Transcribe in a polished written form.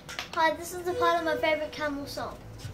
Hi, this is the part of my favourite Camel song.